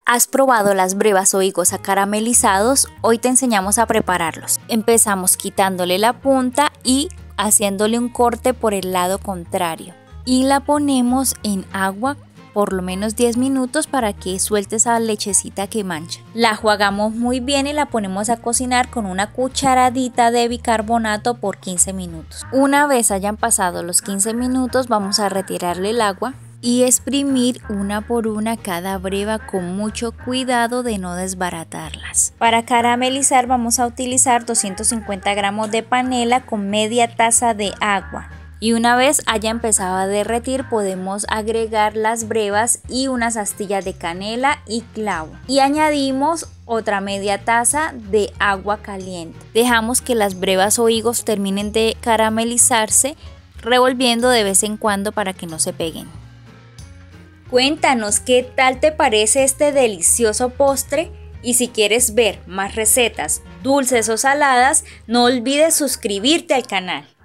¿Has probado las brevas o higos acaramelizados? Hoy te enseñamos a prepararlos. Empezamos quitándole la punta y haciéndole un corte por el lado contrario. Y la ponemos en agua por lo menos 10 minutos para que suelte esa lechecita que mancha. La enjuagamos muy bien y la ponemos a cocinar con una cucharadita de bicarbonato por 15 minutos. Una vez hayan pasado los 15 minutos vamos a retirarle el agua y exprimir una por una cada breva con mucho cuidado de no desbaratarlas. Para caramelizar vamos a utilizar 250 gramos de panela con media taza de agua. Y una vez haya empezado a derretir podemos agregar las brevas y unas astillas de canela y clavo. Y añadimos otra media taza de agua caliente. Dejamos que las brevas o higos terminen de caramelizarse, revolviendo de vez en cuando para que no se peguen. Cuéntanos qué tal te parece este delicioso postre y si quieres ver más recetas dulces o saladas, no olvides suscribirte al canal.